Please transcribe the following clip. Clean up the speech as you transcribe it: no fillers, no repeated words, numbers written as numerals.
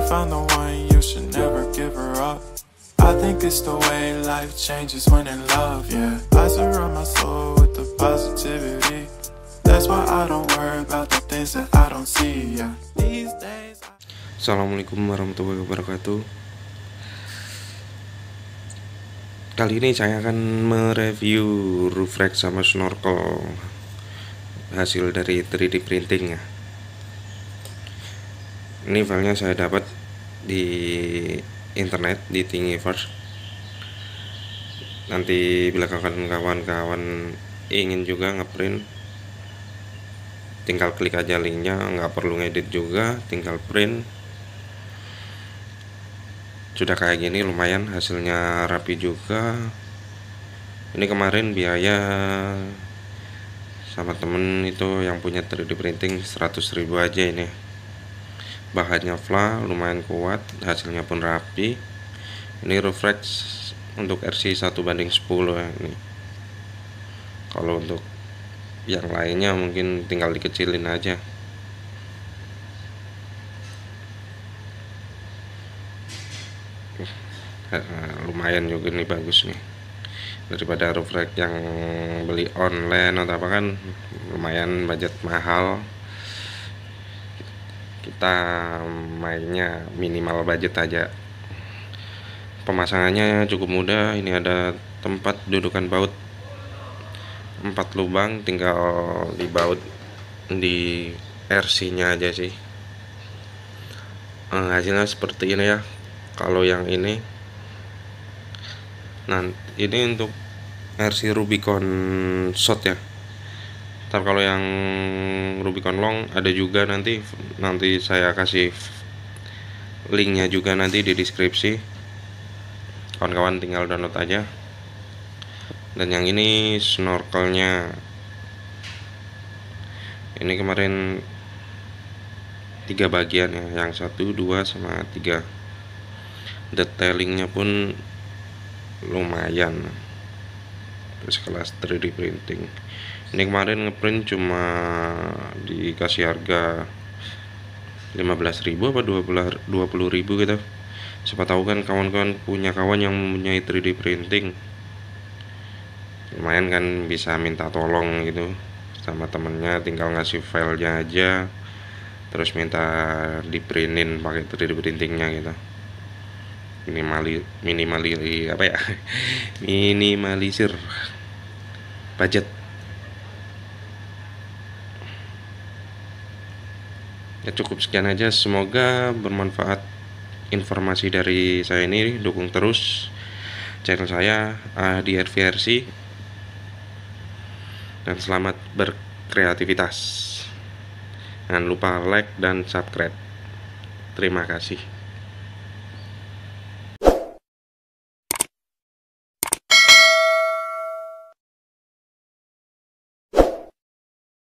found the one, you should never give her up. I think it's the way life changes when in love, yeah. I surround my soul with the positivity. That's why I don't worry about the things that I don't see, yeah. These days Assalamualaikum warahmatullahi wabarakatuh. Kali ini saya akan mereview roof rack sama snorkel hasil dari 3D printing ya. Ini filenya saya dapat di internet di Thingiverse. Nanti bila kawan-kawan ingin juga ngeprint, tinggal klik aja linknya, nggak perlu ngedit juga, tinggal print. Sudah kayak gini, lumayan hasilnya rapi juga. Ini kemarin biaya sama temen itu yang punya 3D printing 100.000 aja ini. Bahannya flat, lumayan kuat, hasilnya pun rapi. Ini roof rack untuk RC 1:10 ya ini. Kalau untuk yang lainnya mungkin tinggal dikecilin aja. Lumayan juga nih, bagus nih daripada roof rack yang beli online atau apa kan, lumayan budget mahal. Kita mainnya minimal budget aja. Pemasangannya cukup mudah. Ini ada tempat dudukan baut 4 lubang, tinggal dibaut di RC nya aja sih. Hasilnya seperti ini ya. Kalau yang ini, nah ini untuk RC Rubicon short ya. Ntar kalau yang Rubicon long ada juga, nanti saya kasih linknya juga nanti di deskripsi. Kawan-kawan tinggal download aja. Dan yang ini snorkelnya, ini kemarin 3 bagian ya, yang 1, 2, sama 3. Detailingnya pun lumayan, sekelas 3D printing. Ini kemarin ngeprint cuma dikasih harga 15.000 apa 20.000 gitu. Siapa tahu kan kawan-kawan punya kawan yang mempunyai 3D printing, lumayan kan, bisa minta tolong gitu sama temennya, tinggal ngasih filenya aja, terus minta diprintin pakai 3D printingnya gitu. Minimalisir budget. Ya cukup sekian aja, semoga bermanfaat informasi dari saya ini. Dukung terus channel saya di RVRC, dan selamat berkreativitas. Jangan lupa like dan subscribe. Terima kasih.